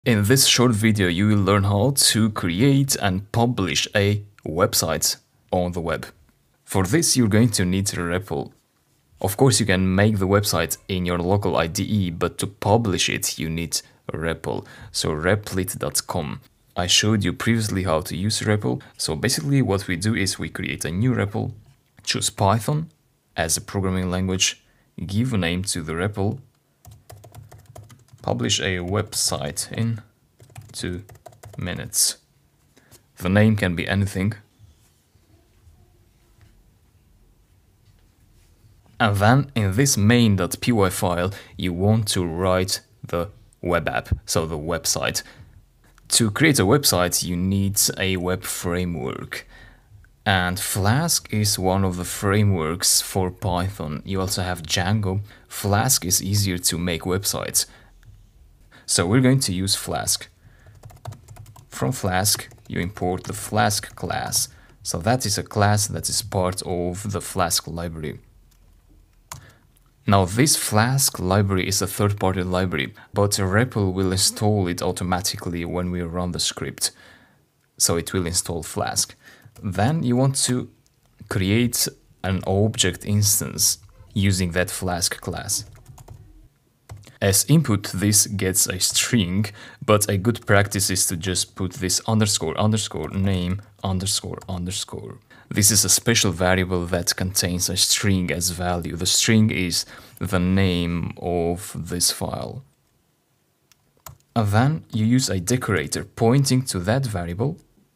In this short video, you will learn how to create and publish a website on the web. For this, you're going to need a REPL. Of course, you can make the website in your local IDE, but to publish it, you need a REPL. So replit.com. I showed you previously how to use REPL. So basically what we do is we create a new REPL, choose Python as a programming language, give a name to the REPL, publish a website in 2 minutes. The name can be anything. And then in this main.py file, you want to write the web app, so the website. To create a website, you need a web framework. And Flask is one of the frameworks for Python. You also have Django. Flask is easier to make websites. So we're going to use Flask. From Flask, you import the Flask class. So that is a class that is part of the Flask library. Now this Flask library is a third-party library, but REPL will install it automatically when we run the script. So it will install Flask. Then you want to create an object instance using that Flask class. As input, this gets a string, but a good practice is to just put this underscore name underscore. This is a special variable that contains a string as value. The string is the name of this file. And then you use a decorator pointing to that variable.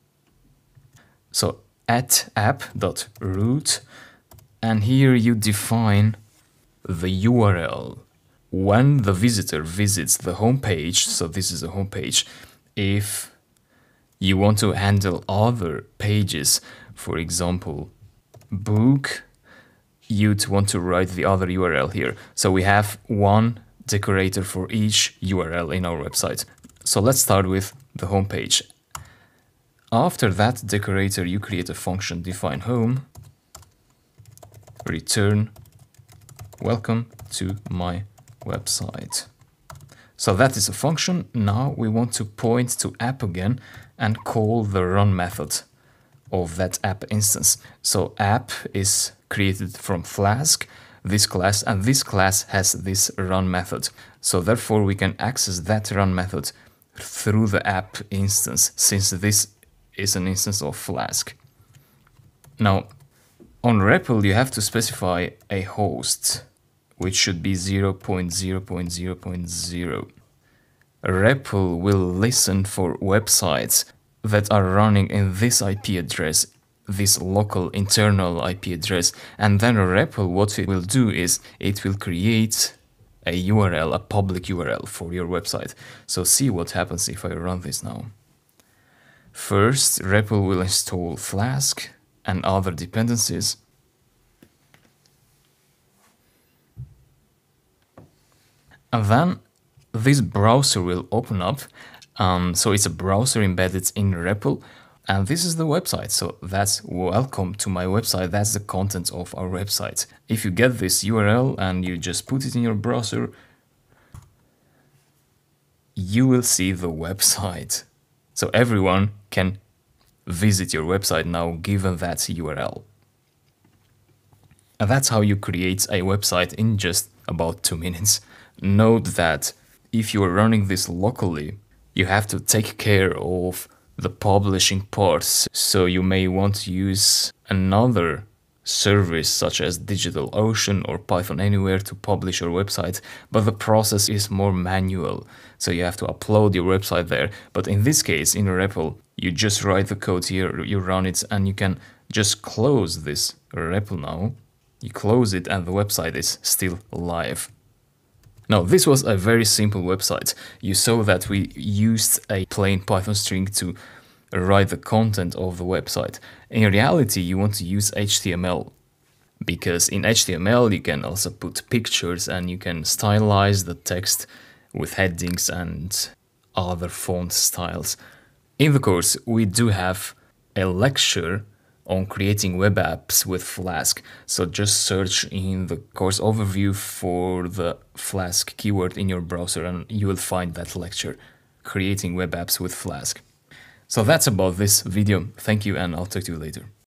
So at app.root, and here you define the URL. When the visitor visits the home page, so this is a home page, if you want to handle other pages, for example, book, you'd want to write the other URL here. So we have one decorator for each URL in our website. So let's start with the home page. After that decorator, you create a function define home, return, welcome to my website. So that is a function. Now we want to point to app again and call the run method of that app instance. So app is created from Flask, this class, and this class has this run method. So therefore we can access that run method through the app instance, since this is an instance of Flask. Now on REPL you have to specify a host, which should be 0.0.0.0. REPL will listen for websites that are running in this IP address, this local internal IP address, and then REPL, what it will do is it will create a URL, a public URL for your website. So see what happens if I run this now. First, REPL will install Flask and other dependencies. And then this browser will open up. So it's a browser embedded in REPL, and this is the website. So that's welcome to my website. That's the content of our website. If you get this URL and you just put it in your browser, you will see the website. So everyone can visit your website now given that URL. And that's how you create a website in just about 2 minutes. Note that if you are running this locally, you have to take care of the publishing parts. So you may want to use another service such as DigitalOcean or Python Anywhere to publish your website, but the process is more manual. So you have to upload your website there. But in this case, in REPL, you just write the code here, you run it, and you can just close this REPL now. You close it and the website is still live. Now, this was a very simple website. You saw that we used a plain Python string to write the content of the website. In reality, you want to use HTML, because in HTML you can also put pictures and you can stylize the text with headings and other font styles. In the course, we do have a lecture on creating web apps with Flask. So just search in the course overview for the Flask keyword in your browser and you will find that lecture. creating web apps with Flask. So that's about this video. Thank you, and I'll talk to you later.